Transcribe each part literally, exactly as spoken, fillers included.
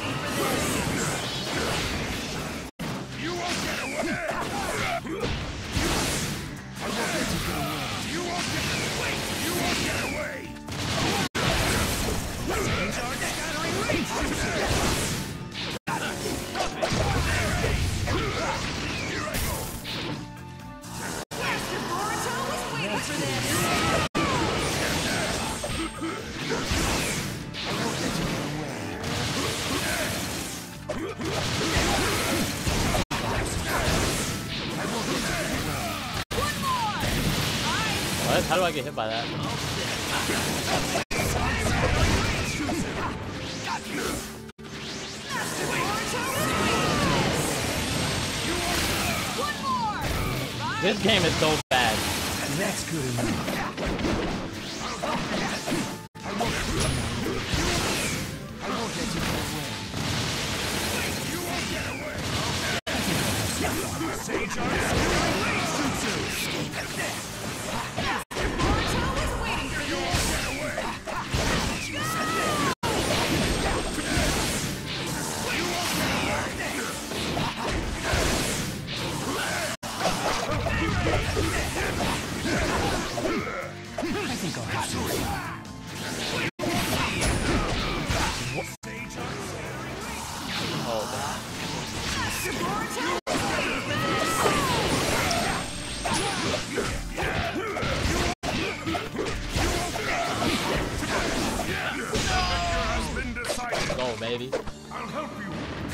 You won't get away! I won't let you get away! You won't get away! You won't get away! Charge scattering range! Here I go! Master Boruto was waiting for this! I won't let you get away! One more! What? How do I get hit by that? Master Boruto was waiting for this! One more! This game is so bad. That's good enough. I won't let you I won't let you get away. You won't get away. Sage Art Jutsu. Master Boruto was waiting for You this! won't get away. You won't get away. I think I'll have to. Oh, damn. Master Boruto was waiting for this! Has been decided. Go, baby. I'll help you.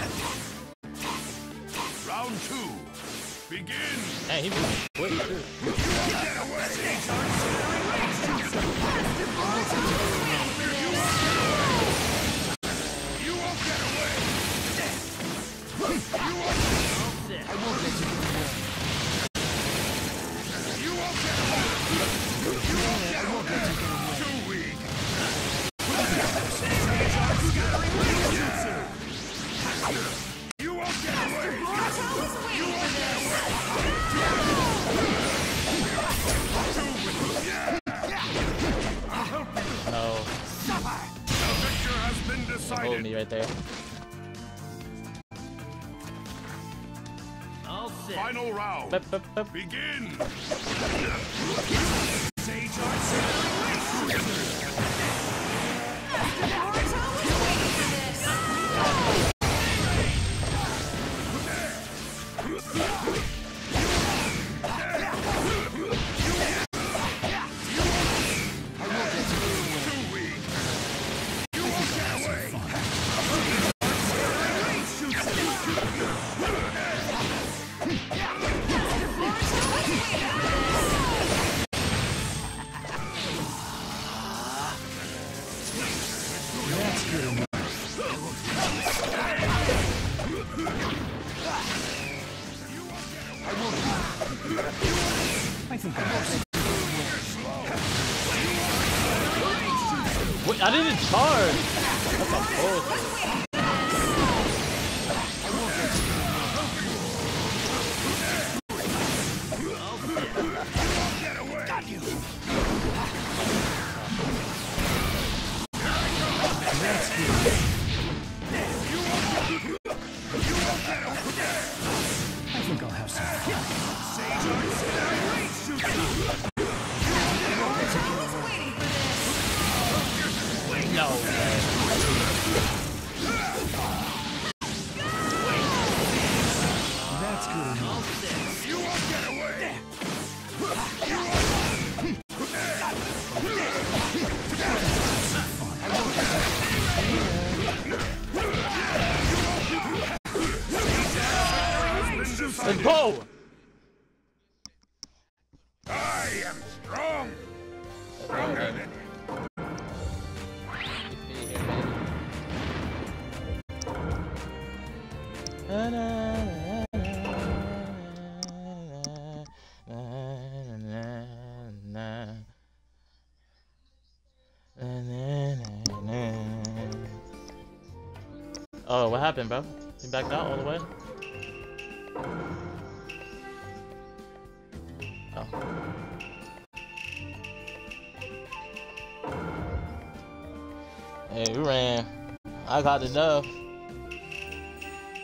Round two. Begin. Hey, he's moving quick, too. Get away. Master Boruto was waiting for this! You won't get away. You won't. I won't let you get away. You won't get away. You won't get I won't let you get away. Too weak. You won't get away. Boruto was waiting for this! No. The victor has been Hold decided. me right there. Final round. Bup, bup, bup. Begin. Sage Art Master Boruto was waiting for this! Too weak. You won't get away. That's good enough. I think I will. Wait, I didn't charge. That's a bullshit. Get away. Got you. That's good. You won't. You won't get away. I think I'll have some fun. Sage Art Scattering Range Jutsu. I was waiting for this! No way. That's good enough. You won't get away. You won't. Let's go. I am strong. Stronger than you. Na, na, Oh, what happened, bro? You backed out all the way? Oh. Hey, you ran. I got the dub.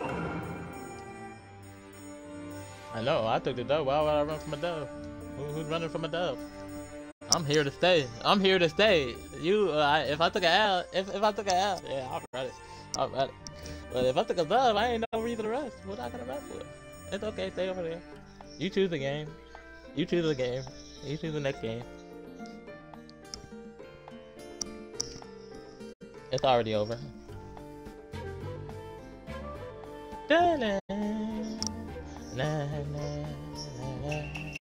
I know, I took the dub. Why would I run from a dub? Who, who's running from a dub? I'm here to stay. I'm here to stay. You, uh, I, if I took an L, if, if I took an L, yeah, I'll run it. I'll run it. But if I took a dub, I ain't no reason to rush. What I gonna run for? It's okay, stay over there. You choose the game. You choose the game. You choose the next game. It's already over. Da-na, na, na, na,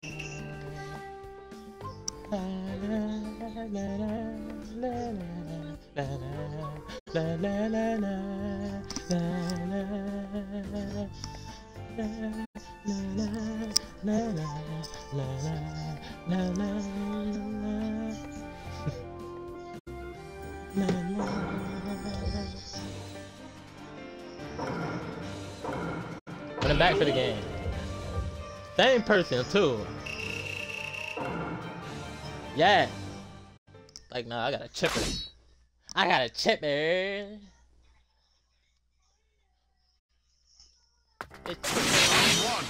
Running back for the game. Same person too. Yeah. Like, no, I got a chipper. I got a chipper. It's One.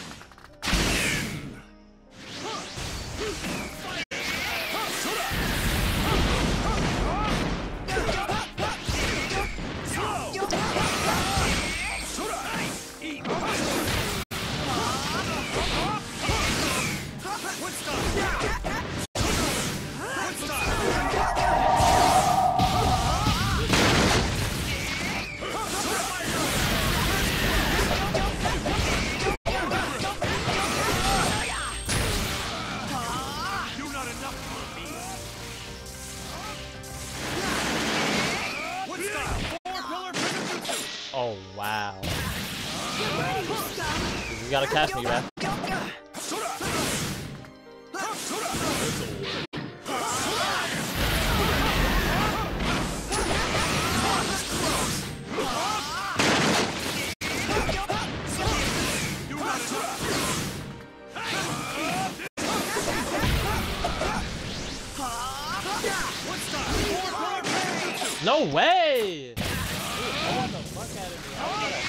Oh wow. You gotta catch me, man. No way! Dude, what the fuck out of me?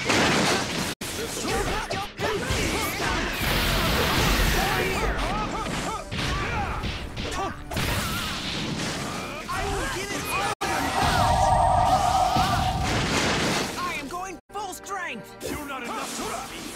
I am going full strength. You're not enough for me.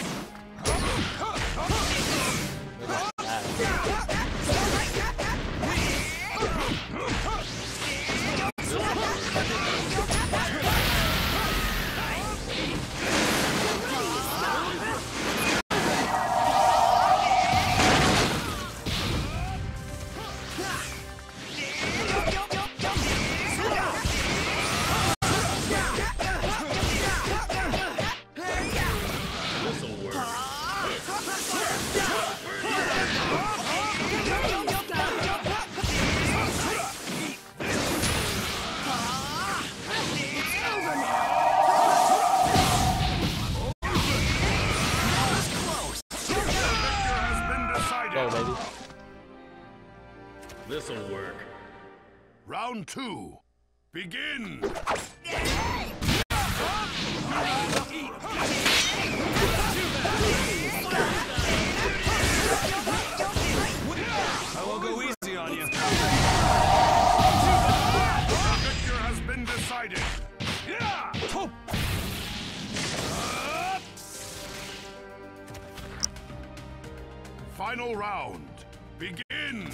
Go, baby. This'll work. Round two. Begin. I will go easy on you. The victor has been decided. Yeah. Final round. Begin.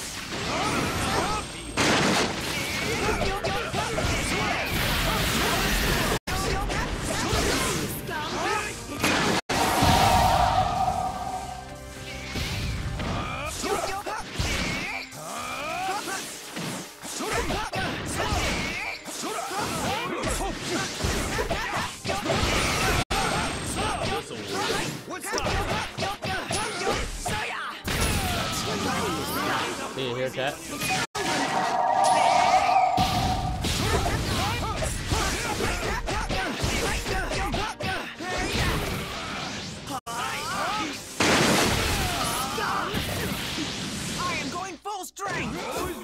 See you here, chat. I am going full strength.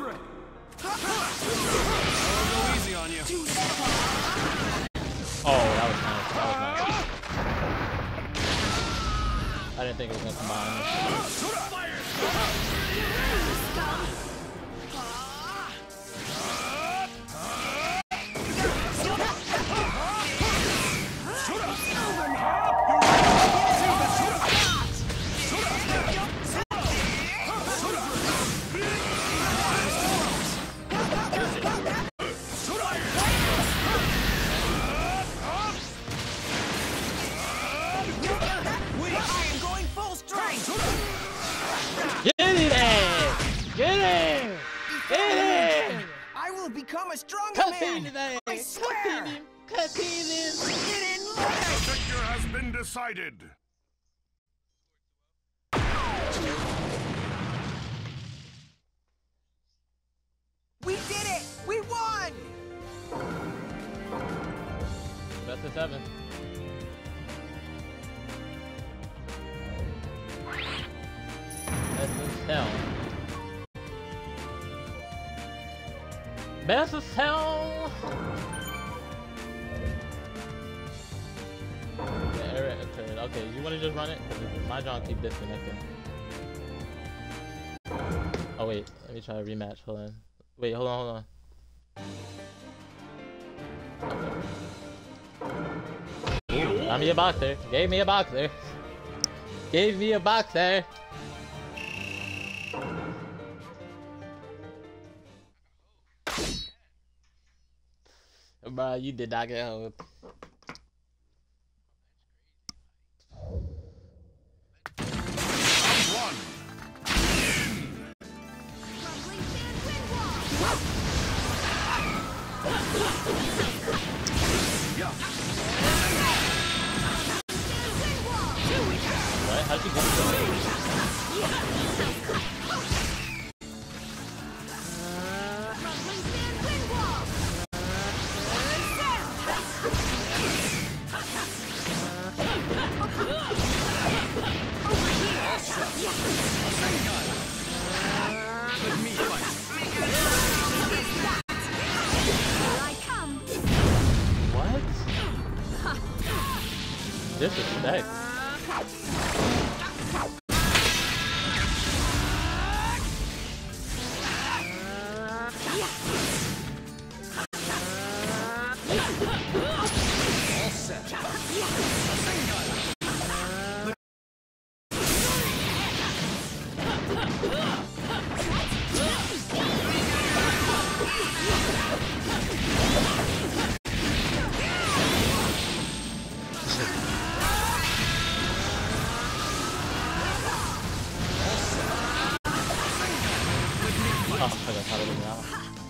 Go easy on you. Oh, that was nice. That was nice. I didn't think it was gonna combine. Get in there! Get in! Get in! I will become a stronger Cut man. in there! I swear. Cut in! Cut in! Get in The line. victor has been decided. We did it. We won. Best of seven. Best of hell. Best of hell. Yeah, Eric, okay, okay, you want to just run it? Because my John keep disconnecting. Oh wait, let me try a rematch. Hold on. Wait, hold on, hold on. Okay. Got me a boxer. Gave me a boxer. Gave me a boxer. Bruh, you did not get home. What? How'd you get to What? Disrespect. Oh, I got caught up in that.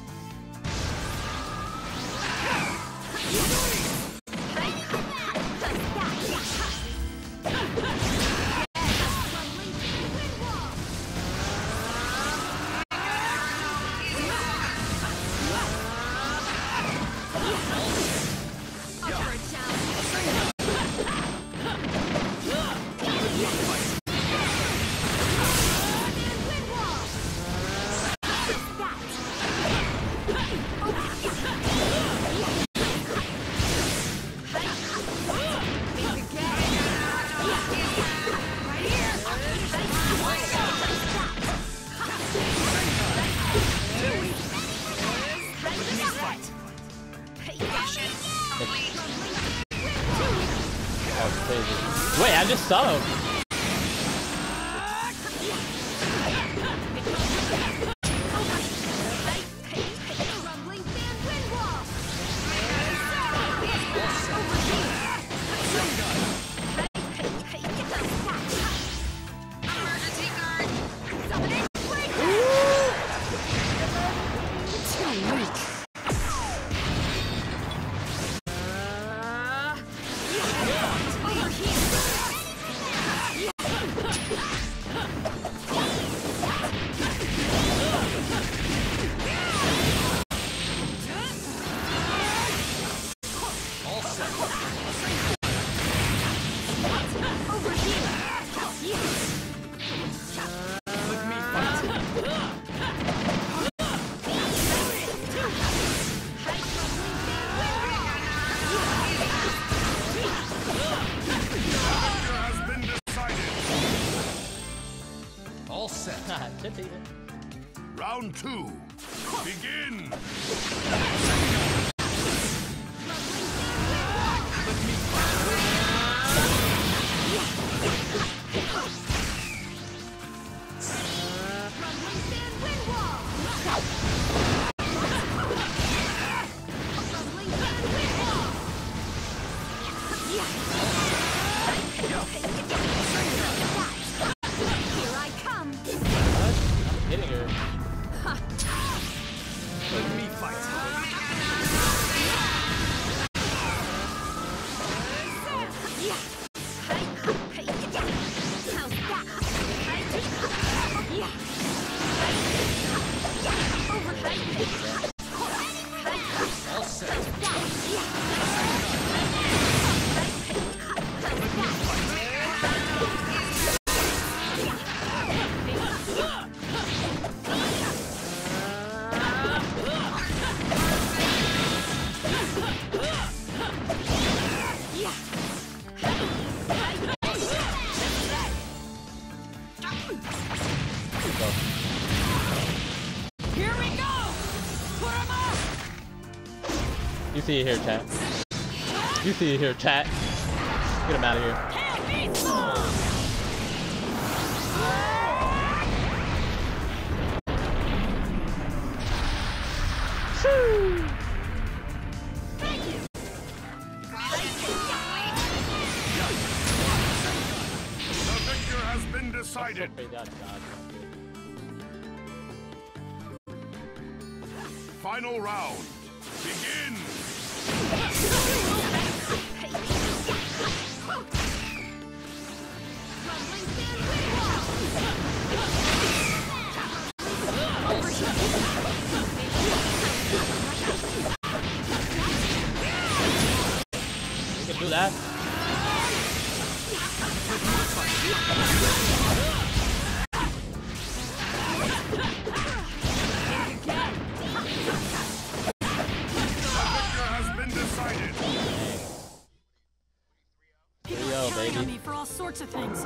Oh, crazy. Wait, I just saw him. set. Should be. Round two. Begin. Hitting her. Let me fight. All set. Here we go! Put 'em up! You see it here, chat. You see it here, chat. Get him out of here. Can't be fooled! Thank you! The victor has been decided. Okay, that's God. Final round. Begin. You can do that. People Yo, are counting baby. on me for all sorts of things.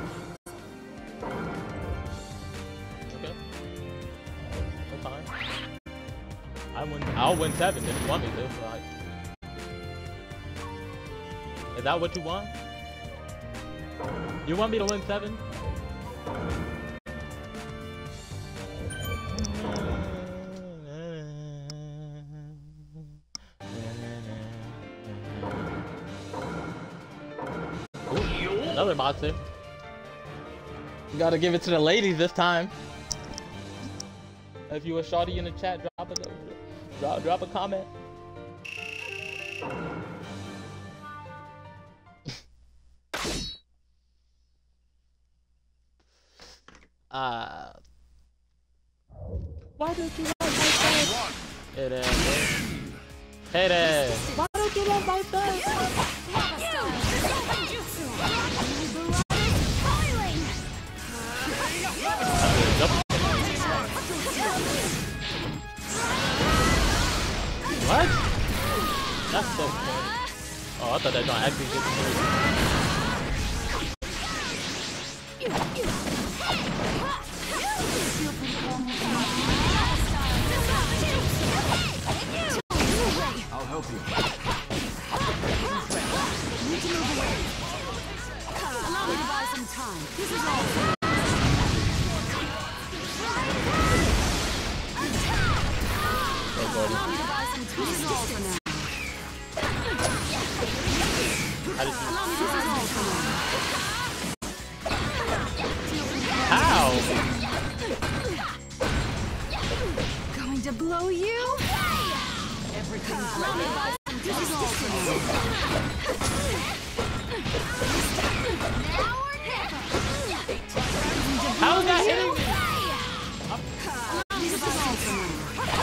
Okay. That's fine. I win. I'll win seven if you want me to. Like, is that what you want? You want me to win seven? Ooh, another monster. You gotta give it to the ladies this time. If you a shawty in the chat, drop a drop, drop a comment. uh Why don't you like my face? Hey there. Hey there. Why don't you like my face? What? That's so funny. Oh, I thought that don't actually get I'll help you. Need to move away. Allow me to buy some time. This is all. Allow me to buy some time. This is all for now. How did you... Allow me to buy some time. How? Going to blow you? Everything's ready. This is all for now. How is that hitting me? This is all for now.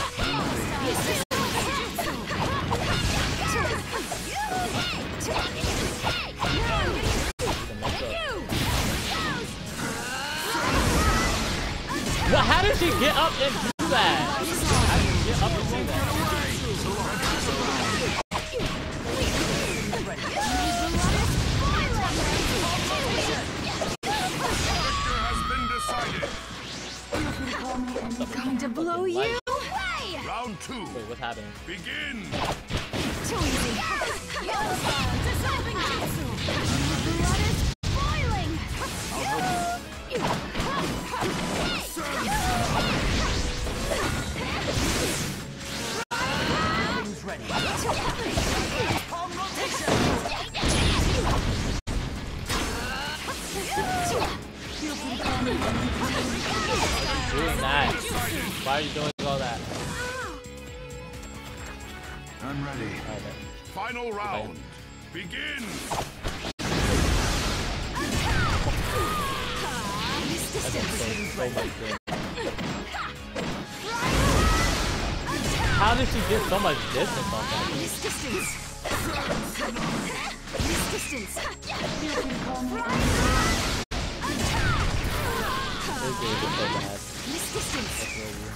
Well, how did she get up and do that? How did she get up and do that? Victor has been decided. two. Wait, what's happening? Begin. Too easy. Dissolving jutsu. Blood is boiling. Everything's ready. Palm rotation. Doing that. Why are you doing all that? I'm ready. Alright, then. Final round. Begin. That's gonna say so much good. How did she get so much distance on that? This distance. This distance. You can call me. This dude is so bad. This distance. That's really weird.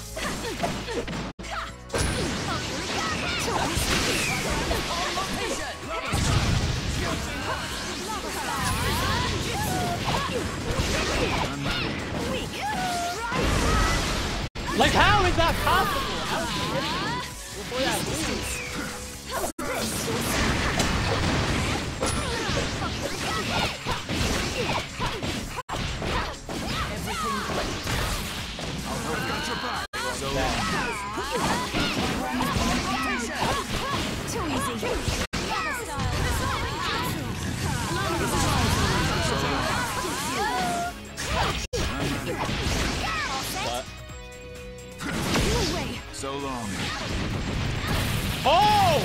Like, how is that possible? How is she hitting me before that move? I've got your back. So Too easy. What? No way. So long. Oh!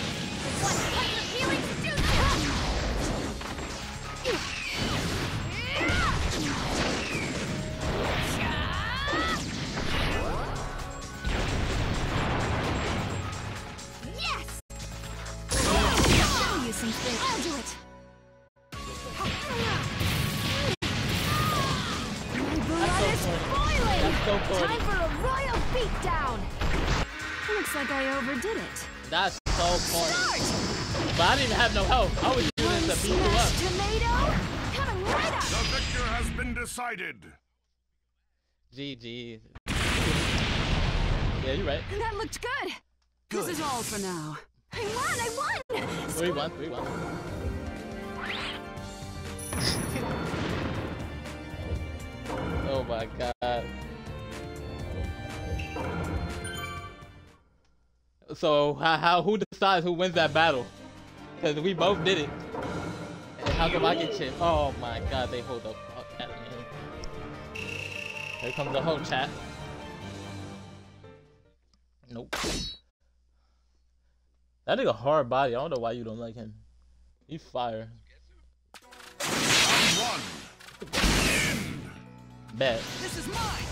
Yes! Show you something. I'll do it. My blood is boiling. That's so funny. Time for a royal beatdown. Looks like I overdid it. That's so funny. But I didn't even have no health. I was using this to beat you up. Smashed tomato coming right up. The victor has been decided. G G. Yeah, you're right. That looked good. This is all for now. I won! I won! three one, three one. Oh my god. So, how, how who decides who wins that battle? Because we both did it. And how come I get chipped? Oh my god, they hold the fuck out of me. Here comes the whole chat. Nope. That nigga hard body. I don't know why you don't like him. He's fire. Round one. Bet. This is mine.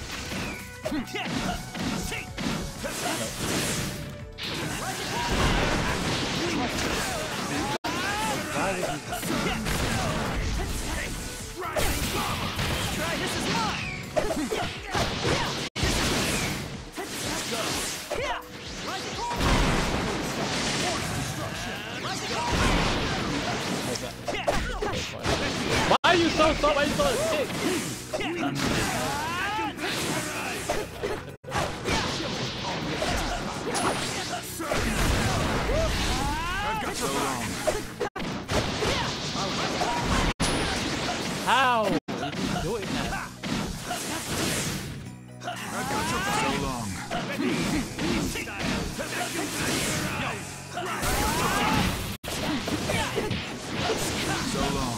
Try, this is mine. Why are you so so? Why are you so sick? How are you doing that? So long. So long.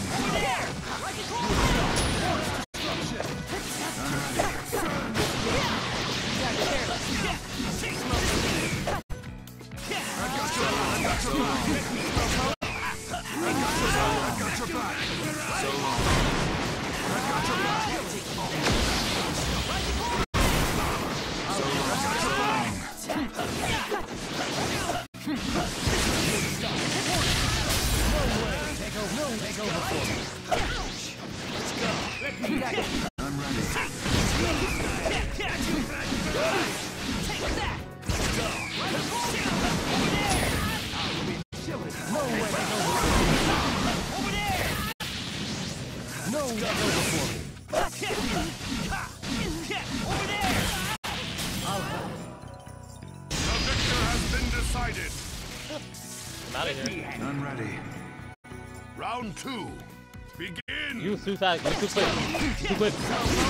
I'm ready. The victor two, begin! You too fast. You too quick. You too quick.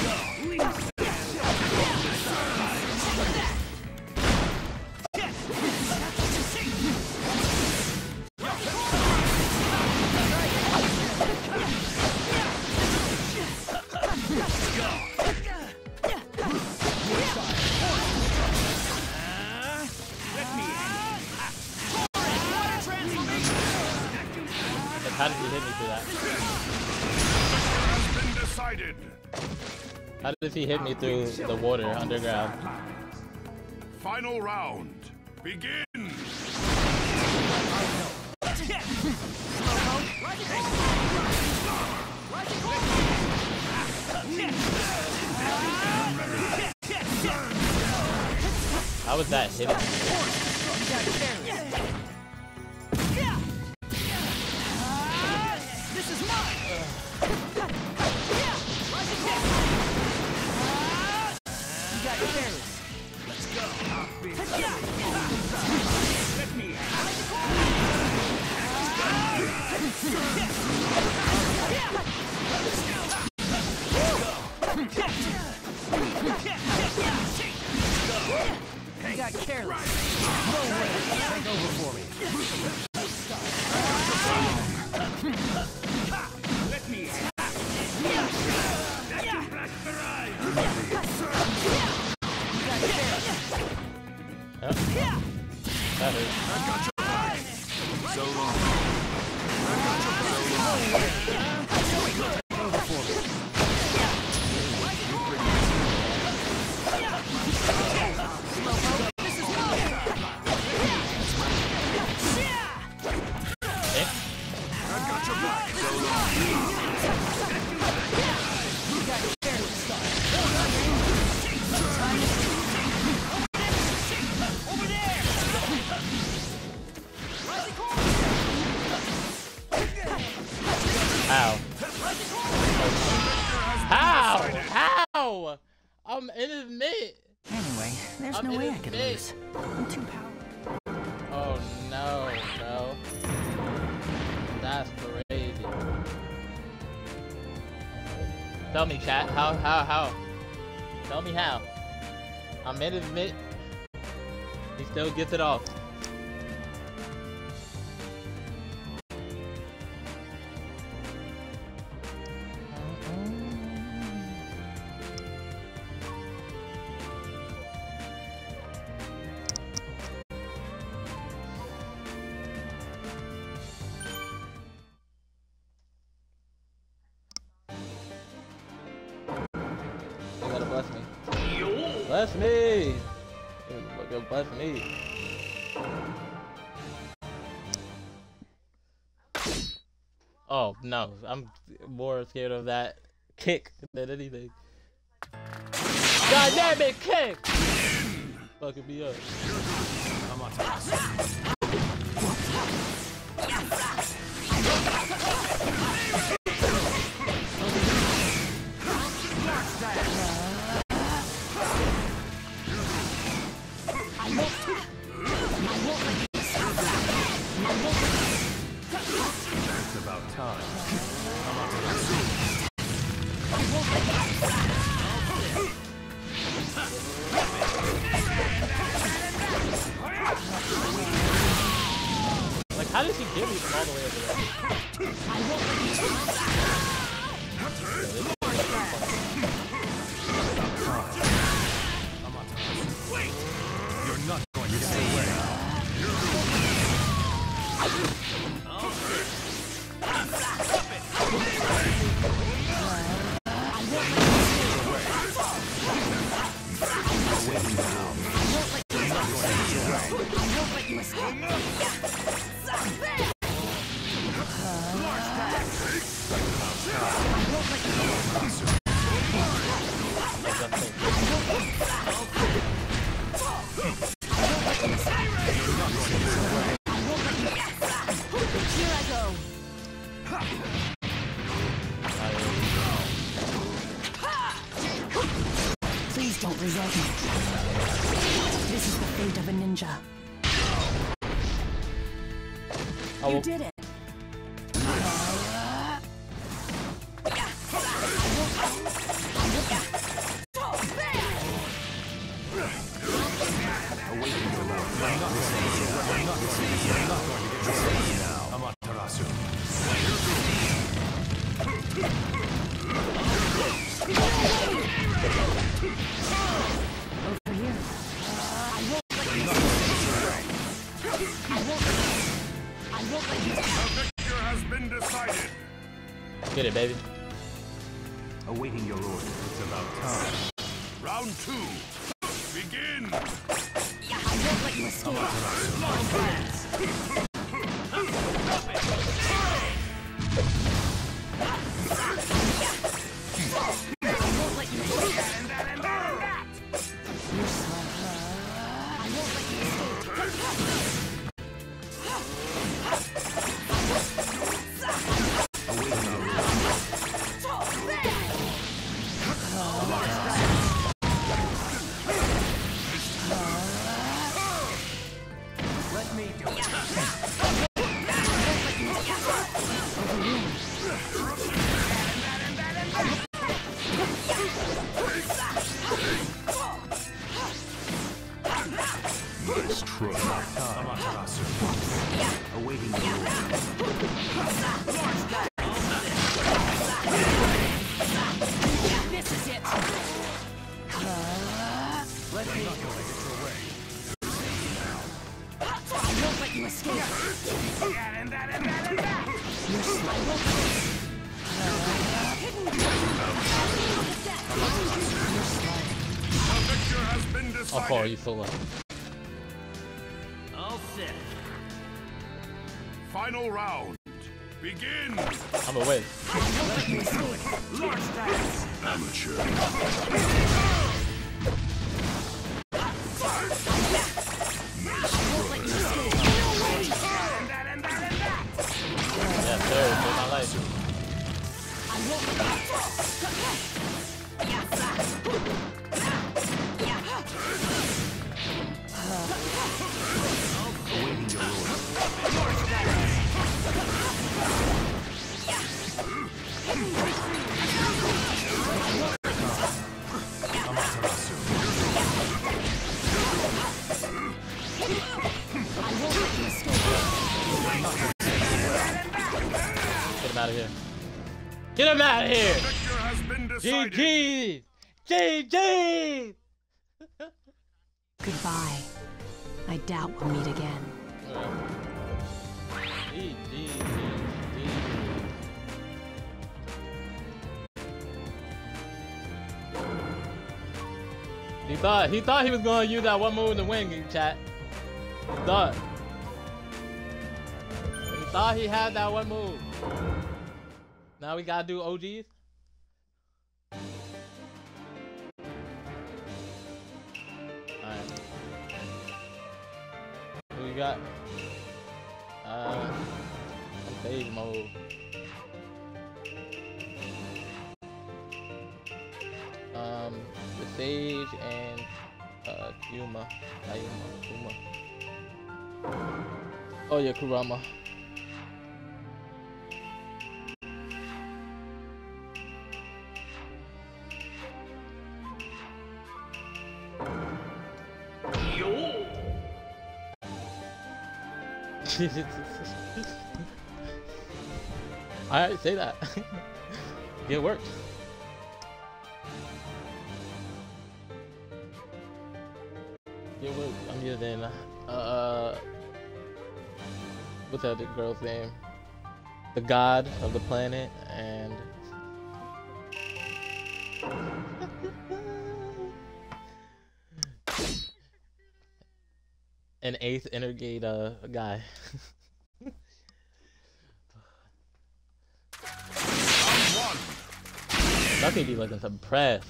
How did he hit me through that? Has been decided. How did he hit me through the water underground? Final round, begin! How was that hitting me? This is mine! You got careless. Let's go. Let me You got careless. No way. Take over for me. Let me. Yep. That hurt. So long. How? How? How? I'm in his mid. Anyway, there's I'm no in way I his can mid. lose. I'm too powerful. Oh no, no. That's crazy. Tell me, chat. How? How? How? Tell me how. I'm in his mid. He still gets it off. You gotta bless me. Bless me! Look, bless me. Oh no, I'm more scared of that kick than anything. God damn it, kick! Fucking me up. I'm on task. It's about time. I'm on task. Like, how did she get me from all the way over there? I'm on task. Wait! You're not going to get away. Please don't resent me. This is the fate of a ninja. Oh, You well, did it. Get it, baby. Awaiting your order. It's about time. Round two. Begin. I won't let you escape. Long plans. I won't let you escape. And that, and that, and that. You're slow. I won't let you escape. Awaiting your order. Let me do it. Nice try. Amaterasu. Awaiting your order. This is it. Let me not go get your way. I won't let you escape. And that, and that, and that. You're slow. The victor has been Oh, decided. Paul, you so low. All set. Final round. Begin. I'm away. Large dice. Amateur. And that, and that, and that. Yes, sir. Save my life. I won't let Awaiting your order. Amaterasu. I won't let you escape. Get him out of here. Get him out of here! Victor has been G decided. G! G G! Goodbye. I doubt we'll meet again. G G. He thought he thought he was gonna use that one move to win, chat. He thought. He thought he had that one move. Now we gotta do O Gs. Alright. Who you got? Uh phase mode. Um the Sage and uh Kuma. Ayuma, Kuma. Oh yeah, Kurama. Alright, say that. It worked. It worked. I'm using uh what's that girl's name? The god of the planet and an eighth Energate uh guy. Ducky be looking suppressed.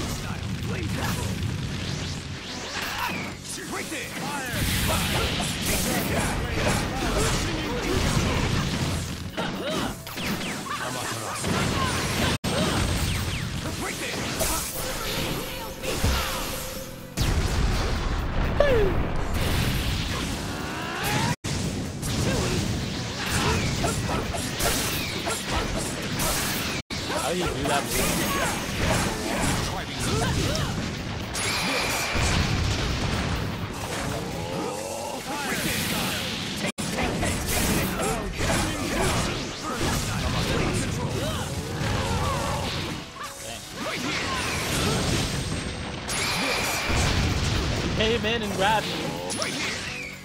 How do you do that move? Came in and grabbed me.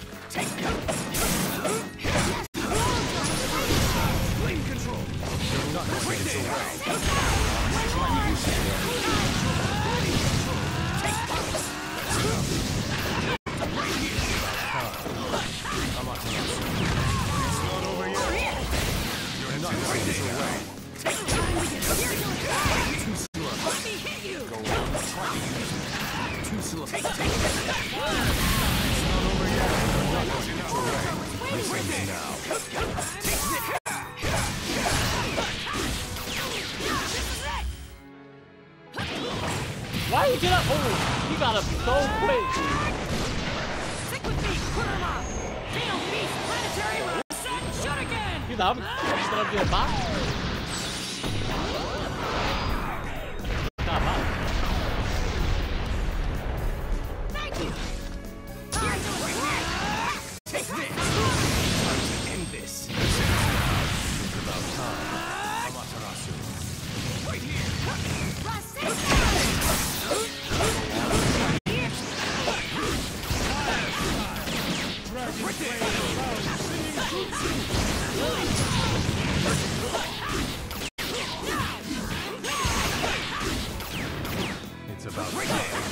Flame control. Why you get up? Oh, you got up so quick. Stick with me, Kurama! Fatal Beast, Planetary Reset, shoot again! You know, I'm gonna up there box. Stop box. Thank you! Time to attack! Take this! Time to end this. It's about time. Amaterasu. Right here! It's about time.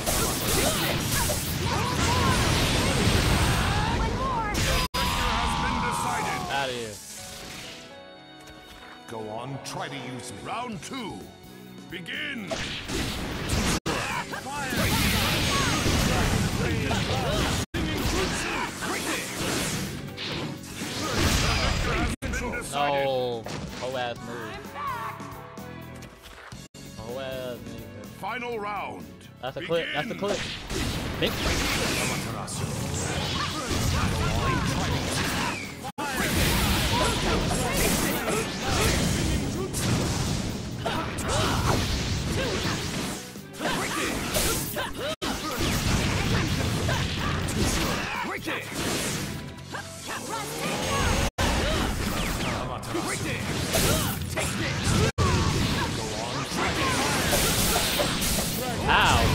Out of here. Go on, try to use me. Round two. Begin! No, whole ass move. Whole ass nigga. Final round. That's a clip. That's a clip. Big. Ow.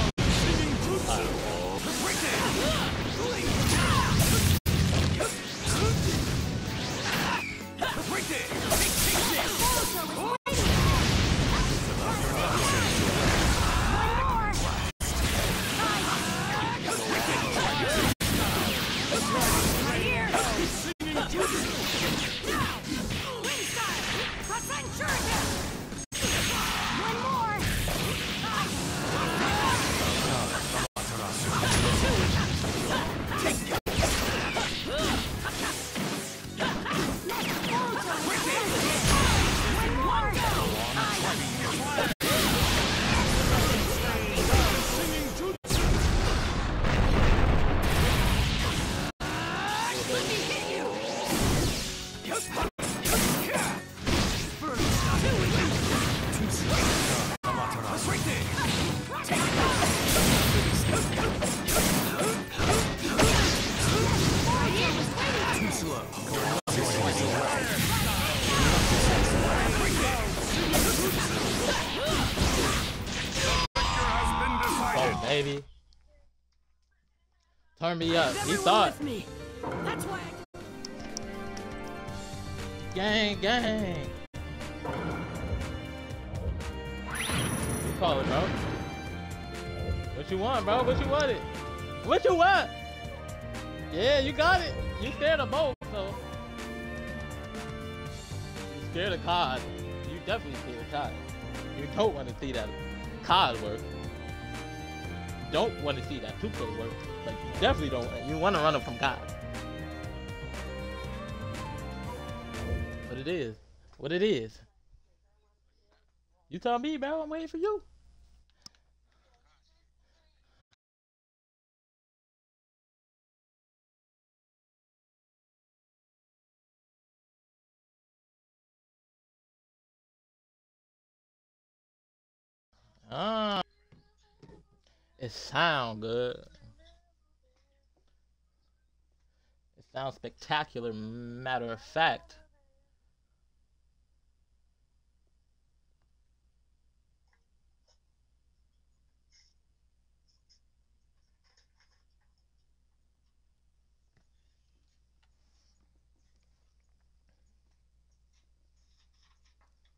Baby. Turn me up. He thought. Me. That's why I... Gang, gang. You call it, bro. What you want, bro? What you wanted? What you want? Yeah, you got it. You scared of both, so. You scared of C O D. You definitely scared of C O D. You don't want to see that C O D work. Don't want to see that two K work. Like, you definitely don't. You want to run them from C O D. What it is. What it is. You tell me, bro. I'm waiting for you. Ah. It sound good. It sounds spectacular, matter of fact.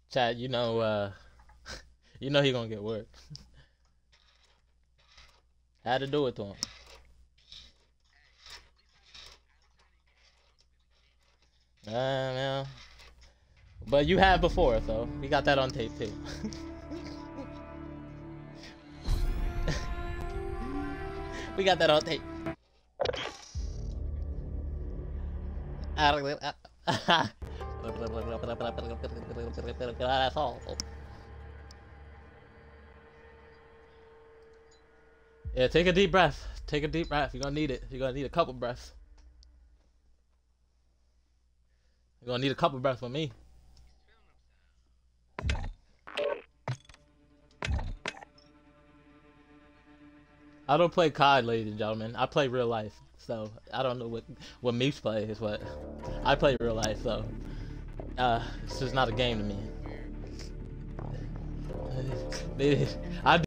Chad, you know, uh, you know he gonna get work. Had to do it to him. Uh, man. But you have before, so we got that on tape too. We got that on tape. That's all. Yeah, take a deep breath. Take a deep breath. You're gonna need it. You're gonna need a couple breaths. You're gonna need a couple breaths with me. I don't play C O D, ladies and gentlemen. I play real life. So I don't know what what Meeps play is what I play real life. So uh, this is not a game to me. I